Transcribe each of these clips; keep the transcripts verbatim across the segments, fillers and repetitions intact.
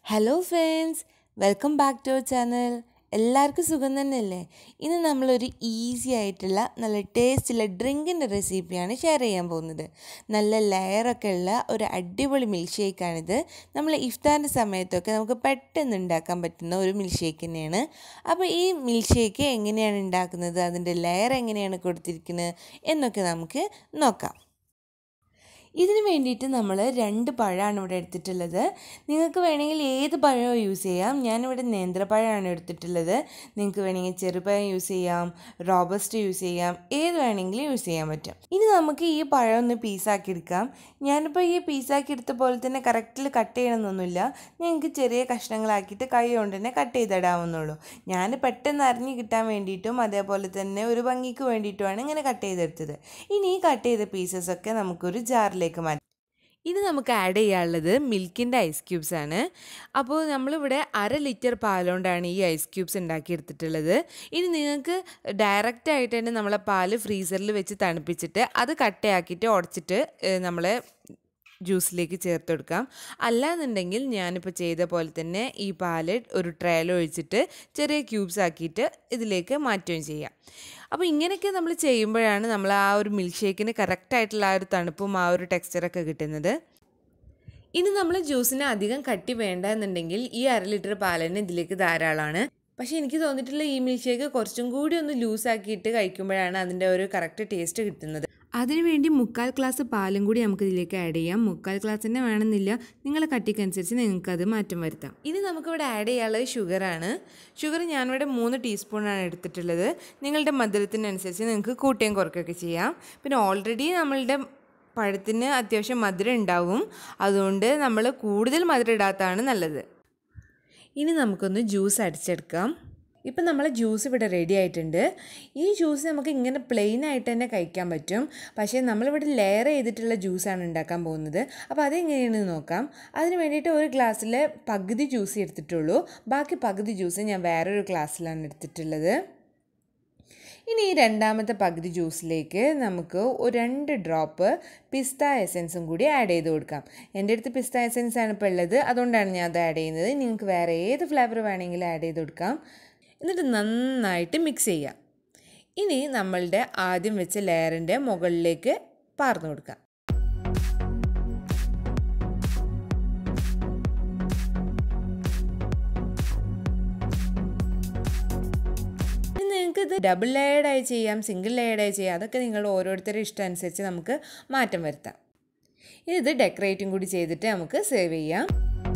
Hello friends, welcome back to our channel. എല്ലാവർക്കും സുഖം തന്നെയല്ലേ? ഇന്ന് നമ്മളൊരു ഈസി ആയിട്ടുള്ള നല്ല ടേസ്റ്റുള്ള ഡ്രിങ്കിൻ്റെ റെസിപ്പിയാണ് ഷെയർ ചെയ്യാൻ പോകുന്നത്. നല്ല ലെയറൊക്കെ ഉള്ള ഒരു അടിപൊളി മിൽക്ക് ഷേക്കാണിത്. നമ്മൾ ഇഫ്താറിൻ്റെ സമയത്തൊക്കെ നമുക്ക് പെട്ടെന്ന് ഉണ്ടാക്കാൻ പറ്റുന്ന ഒരു മിൽക്ക് ഷേക്ക് തന്നെയാണ്. അപ്പോൾ ഈ മിൽക്ക് ഷേക്ക് എങ്ങനെയാണ് ഉണ്ടാക്കുന്നത്, അതിൻ്റെ ലെയർ എങ്ങനെയാണ് കൊടുത്തിരിക്കുന്നത് എന്നൊക്കെ നമുക്ക് നോക്കാം. ഇതിന് വേണ്ടിയിട്ട് നമ്മൾ രണ്ട് പഴമാണ് ഇവിടെ എടുത്തിട്ടുള്ളത്. നിങ്ങൾക്ക് വേണമെങ്കിൽ ഏത് പഴവും യൂസ് ചെയ്യാം. ഞാനിവിടെ നേന്ത്രപ്പഴമാണ് എടുത്തിട്ടുള്ളത്. നിങ്ങൾക്ക് വേണമെങ്കിൽ ചെറുപഴം യൂസ് ചെയ്യാം, റോബസ്റ്റ് യൂസ് ചെയ്യാം, ഏത് വേണമെങ്കിലും യൂസ് ചെയ്യാൻ പറ്റും. ഇനി നമുക്ക് ഈ പഴം ഒന്ന് പീസാക്കി എടുക്കാം. ഞാനിപ്പോൾ ഈ പീസാക്കി എടുത്ത പോലെ തന്നെ കറക്റ്റിൽ കട്ട് ചെയ്യണമെന്നൊന്നുമില്ല. നിങ്ങൾക്ക് ചെറിയ കഷ്ണങ്ങളാക്കിയിട്ട് കൈ കൊണ്ട് തന്നെ കട്ട് ചെയ്തിടാവുന്നുള്ളൂ. ഞാൻ പെട്ടെന്ന് അറിഞ്ഞ് കിട്ടാൻ വേണ്ടിയിട്ടും അതേപോലെ തന്നെ ഒരു ഭംഗിക്ക് വേണ്ടിയിട്ടുമാണ് ഇങ്ങനെ കട്ട് ചെയ്തെടുത്തത്. ഇനി ഈ കട്ട് ചെയ്ത പീസസൊക്കെ നമുക്കൊരു ജാറിലേക്ക് മാറ്റാം. ഇനി നമുക്ക് ആഡ് ചെയ്യാനുള്ളത് മിൽക്കിൻ്റെ ഐസ് ക്യൂബ്സ് ആണ്. അപ്പോൾ നമ്മളിവിടെ അര ലിറ്റർ പാലുകൊണ്ടാണ് ഈ ഐസ് ക്യൂബ്സ് ഉണ്ടാക്കിയെടുത്തിട്ടുള്ളത്. ഇനി നിങ്ങൾക്ക് ഡയറക്റ്റ് ആയിട്ട് തന്നെ നമ്മളെ പാല് ഫ്രീസറിൽ വെച്ച് തണുപ്പിച്ചിട്ട് അത് കട്ടയാക്കിയിട്ട് ഉടച്ചിട്ട് നമ്മളെ ജ്യൂസിലേക്ക് ചേർത്ത് കൊടുക്കാം. അല്ലാന്നുണ്ടെങ്കിൽ ഞാനിപ്പോൾ ചെയ്ത പോലെ തന്നെ ഈ പാല് ഒരു ട്രേയിൽ ഒഴിച്ചിട്ട് ചെറിയ ക്യൂബ്സ് ആക്കിയിട്ട് ഇതിലേക്ക് മാറ്റുകയും ചെയ്യാം. അപ്പോൾ ഇങ്ങനെയൊക്കെ നമ്മൾ ചെയ്യുമ്പോഴാണ് നമ്മൾ ആ ഒരു മിൽക്ക് ഷേക്കിന് കറക്റ്റായിട്ടുള്ള ആ ഒരു തണുപ്പും ആ ഒരു ടെക്സ്ചറൊക്കെ കിട്ടുന്നത്. ഇനി നമ്മൾ ജ്യൂസിന് അധികം കട്ടി വേണ്ട എന്നുണ്ടെങ്കിൽ ഈ അര ലിറ്റർ പാലിന് ഇതിലേക്ക് ധാരാളമാണ്. പക്ഷേ എനിക്ക് തോന്നിയിട്ടുള്ള ഈ മിൽക്ക് ഷേക്ക് കുറച്ചും കൂടി ഒന്ന് ലൂസാക്കിയിട്ട് കഴിക്കുമ്പോഴാണ് അതിൻ്റെ ഒരു കറക്റ്റ് ടേസ്റ്റ് കിട്ടുന്നത്. അതിനുവേണ്ടി മുക്കാൽ ഗ്ലാസ് പാലും കൂടി നമുക്ക് ഇതിലേക്ക് ആഡ് ചെയ്യാം. മുക്കാൽ ഗ്ലാസ് തന്നെ വേണമെന്നില്ല, നിങ്ങളെ കട്ടിക്കനുസരിച്ച് നിങ്ങൾക്കത് മാറ്റം വരുത്താം. ഇനി നമുക്കിവിടെ ആഡ് ചെയ്യാനുള്ളത് ഷുഗറാണ്. ഷുഗർ ഞാനിവിടെ മൂന്ന് ടീസ്പൂണാണ് എടുത്തിട്ടുള്ളത്. നിങ്ങളുടെ മധുരത്തിനനുസരിച്ച് നിങ്ങൾക്ക് കൂട്ടുകയും കുറയ്ക്കുകയൊക്കെ ചെയ്യാം. പിന്നെ ഓൾറെഡി നമ്മളുടെ പഴത്തിന് അത്യാവശ്യം മധുരം ഉണ്ടാവും, അതുകൊണ്ട് നമ്മൾ കൂടുതൽ മധുരം ഇടാത്തതാണ് നല്ലത്. ഇനി നമുക്കൊന്ന് ജ്യൂസ് അടിച്ചെടുക്കാം. ഇപ്പം നമ്മളെ ജ്യൂസ് ഇവിടെ റെഡി ആയിട്ടുണ്ട്. ഈ ജ്യൂസ് നമുക്ക് ഇങ്ങനെ പ്ലെയിൻ ആയിട്ട് തന്നെ കഴിക്കാൻ പറ്റും. പക്ഷേ നമ്മളിവിടെ ലെയർ ചെയ്തിട്ടുള്ള ജ്യൂസാണ് ഉണ്ടാക്കാൻ പോകുന്നത്. അപ്പോൾ അതെങ്ങനെയാണെന്ന് നോക്കാം. അതിന് വേണ്ടിയിട്ട് ഒരു ഗ്ലാസ്സിൽ പകുതി ജ്യൂസ് എടുത്തിട്ടുള്ളൂ. ബാക്കി പകുതി ജ്യൂസ് ഞാൻ വേറൊരു ഗ്ലാസ്സിലാണ് എടുത്തിട്ടുള്ളത്. ഇനി ഈ രണ്ടാമത്തെ പകുതി ജ്യൂസിലേക്ക് നമുക്ക് ഒരു രണ്ട് ഡ്രോപ്പ് പിസ്ത എസൻസും കൂടി ആഡ് ചെയ്ത് കൊടുക്കാം. എൻ്റെ അടുത്ത് പിസ്ത എസൻസ് ആണ് ഇപ്പോൾ ഉള്ളത്, അതുകൊണ്ടാണ് ഞാൻ അത് ആഡ് ചെയ്യുന്നത്. നിങ്ങൾക്ക് വേറെ ഏത് ഫ്ലേവർ വേണമെങ്കിലും ആഡ് ചെയ്ത് കൊടുക്കാം. എന്നിട്ട് നന്നായിട്ട് മിക്സ് ചെയ്യാം. ഇനി നമ്മളുടെ ആദ്യം വെച്ച ലെയറിൻ്റെ മുകളിലേക്ക് പാർന്നു കൊടുക്കാം. നിങ്ങൾക്കിത് ഡബിൾ ലെയർഡായി ചെയ്യാം, സിംഗിൾ ലെയർഡായി ചെയ്യാം. അതൊക്കെ നിങ്ങളുടെ ഓരോരുത്തരുടെ ഇഷ്ടം അനുസരിച്ച് നമുക്ക് മാറ്റം വരുത്താം. ഇനി ഇത് ഡെക്കറേറ്റും കൂടി ചെയ്തിട്ട് നമുക്ക് സെർവ് ചെയ്യാം.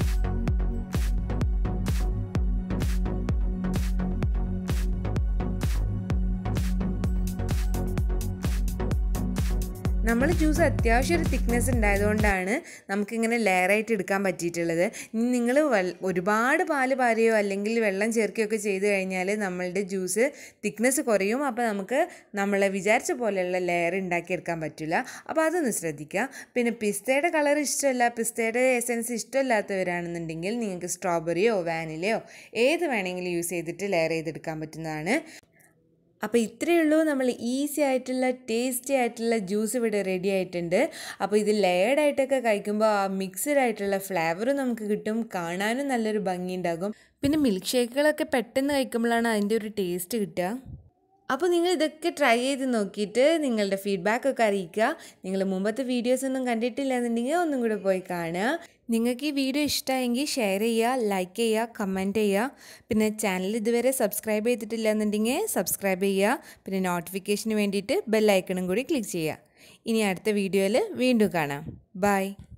നമ്മൾ ജ്യൂസ് അത്യാവശ്യം ഒരു തിക്നെസ് ഉണ്ടായതുകൊണ്ടാണ് നമുക്കിങ്ങനെ ലെയറായിട്ട് എടുക്കാൻ പറ്റിയിട്ടുള്ളത്. നിങ്ങൾ ഒരുപാട് പാല് പാരുകയോ അല്ലെങ്കിൽ വെള്ളം ചേർക്കുകയോ ഒക്കെ ചെയ്ത് കഴിഞ്ഞാൽ നമ്മളുടെ ജ്യൂസ് തിക്നെസ് കുറയും. അപ്പോൾ നമുക്ക് നമ്മളെ വിചാരിച്ച പോലെയുള്ള ലെയർ ഉണ്ടാക്കിയെടുക്കാൻ പറ്റില്ല. അപ്പോൾ അതൊന്ന് ശ്രദ്ധിക്കുക. പിന്നെ പിസ്തയുടെ കളർ ഇഷ്ടമല്ല, പിസ്തയുടെ എസൻസ് ഇഷ്ടമില്ലാത്തവരാണെന്നുണ്ടെങ്കിൽ നിങ്ങൾക്ക് സ്ട്രോബെറിയോ വാനിലയോ ഏത് വേണമെങ്കിലും യൂസ് ചെയ്തിട്ട് ലെയർ ചെയ്തെടുക്കാൻ പറ്റുന്നതാണ്. അപ്പോൾ ഇത്രയേ ഉള്ളൂ, നമ്മൾ ഈസി ആയിട്ടുള്ള ടേസ്റ്റി ആയിട്ടുള്ള ജ്യൂസ് ഇവിടെ റെഡി ആയിട്ടുണ്ട്. അപ്പോൾ ഇത് ലെയർഡായിട്ടൊക്കെ കഴിക്കുമ്പോൾ ആ മിക്സഡ് ആയിട്ടുള്ള ഫ്ലേവറും നമുക്ക് കിട്ടും, കാണാനും നല്ലൊരു ഭംഗി ഉണ്ടാകും. പിന്നെ മിൽക്ക് ഷേക്കുകളൊക്കെ പെട്ടെന്ന് കഴിക്കുമ്പോഴാണ് അതിൻ്റെ ഒരു ടേസ്റ്റ് കിട്ടുക. അപ്പോൾ നിങ്ങൾ ഇതൊക്കെ ട്രൈ ചെയ്ത് നോക്കിയിട്ട് നിങ്ങളുടെ ഫീഡ്ബാക്കൊക്കെ അറിയിക്കുക. നിങ്ങൾ മുമ്പത്തെ വീഡിയോസ് ഒന്നും കണ്ടിട്ടില്ല എന്നുണ്ടെങ്കിൽ ഒന്നും കൂടെ പോയി കാണുക. നിങ്ങൾക്ക് ഈ വീഡിയോ ഇഷ്ടമായെങ്കിൽ ഷെയർ ചെയ്യുക, ലൈക്ക് ചെയ്യുക, കമൻറ്റ് ചെയ്യുക. പിന്നെ ചാനൽ ഇതുവരെ സബ്സ്ക്രൈബ് ചെയ്തിട്ടില്ല എന്നുണ്ടെങ്കിൽ സബ്സ്ക്രൈബ് ചെയ്യുക. പിന്നെ നോട്ടിഫിക്കേഷന് വേണ്ടിയിട്ട് ബെൽ ഐക്കണും കൂടി ക്ലിക്ക് ചെയ്യുക. ഇനി അടുത്ത വീഡിയോയിൽ വീണ്ടും കാണാം. ബൈ.